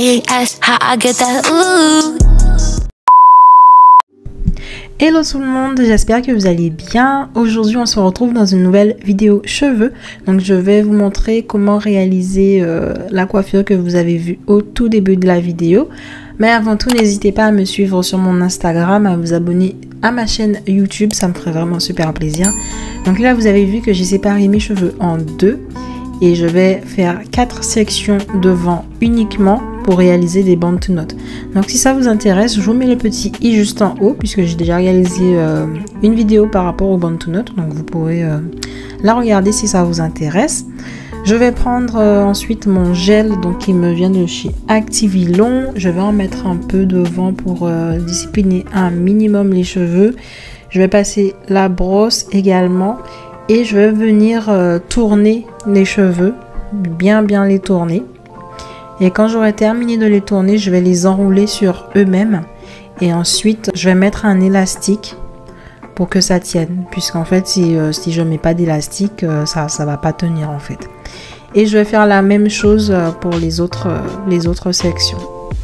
big ass, how I get that ooh. Hello tout le monde, j'espère que vous allez bien. Aujourd'hui on se retrouve dans une nouvelle vidéo cheveux. Donc je vais vous montrer comment réaliser la coiffure que vous avez vue au tout début de la vidéo. Mais avant tout, n'hésitez pas à me suivre sur mon Instagram, à vous abonner à ma chaîne YouTube, ça me ferait vraiment super plaisir. Donc là vous avez vu que j'ai séparé mes cheveux en deux. Et je vais faire 4 sections devant uniquement pour réaliser des bandes to knot. Donc si ça vous intéresse, je vous mets le petit i juste en haut puisque j'ai déjà réalisé une vidéo par rapport aux bandes to knot. Donc vous pourrez la regarder si ça vous intéresse. Je vais prendre ensuite mon gel donc qui me vient de chez Activilon. Je vais en mettre un peu devant pour discipliner un minimum les cheveux. Je vais passer la brosse également. Et je vais venir tourner les cheveux, bien les tourner. Et quand j'aurai terminé de les tourner, je vais les enrouler sur eux-mêmes. Et ensuite, je vais mettre un élastique pour que ça tienne. Puisqu'en fait, si je ne mets pas d'élastique, ça va pas tenir en fait. Et je vais faire la même chose pour les autres sections.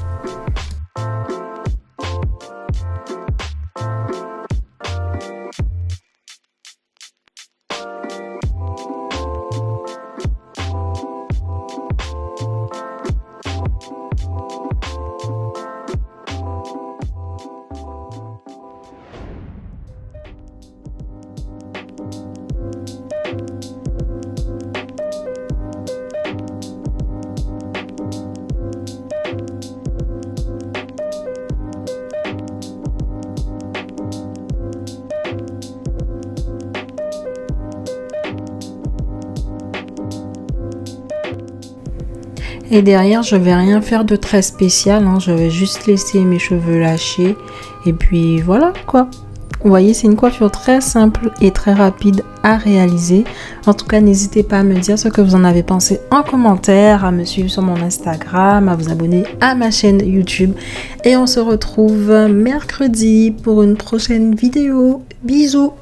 Et derrière, je vais rien faire de très spécial, hein. Je vais juste laisser mes cheveux lâchés. Et puis voilà quoi. Vous voyez, c'est une coiffure très simple et très rapide à réaliser. En tout cas, n'hésitez pas à me dire ce que vous en avez pensé en commentaire, à me suivre sur mon Instagram, à vous abonner à ma chaîne YouTube. Et on se retrouve mercredi pour une prochaine vidéo. Bisous!